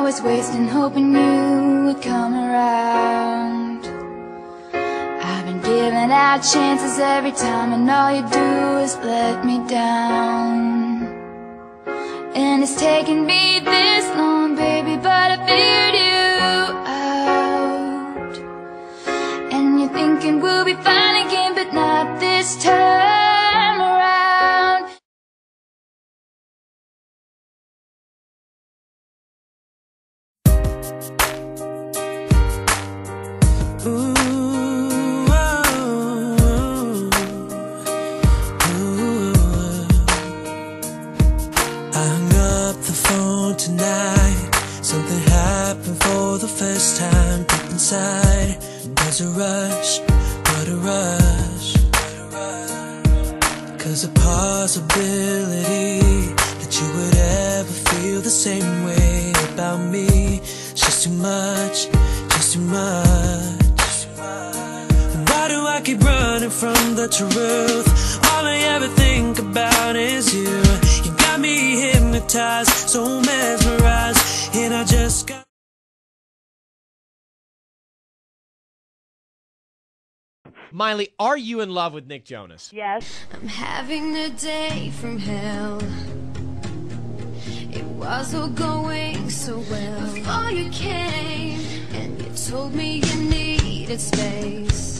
hours wasting hoping you would come around. I've been giving out chances every time, and all you do is let me down. And it's taken me this long, baby, but I figured you out. And you're thinking we'll be fine again, but not this time around. Ooh, I hung up the phone tonight. Something happened for the first time deep inside. There's a rush, what a rush. 'Cause the possibility that you would ever feel the same way about me is just too much, just too much. Why do I keep running from the truth? All I ever think about is you. You got me hypnotized, so mesmerized, and I just got... Miley, are you in love with Nick Jonas? Yes. I'm having a day from hell. It was all going so well before you came, and you told me you needed space.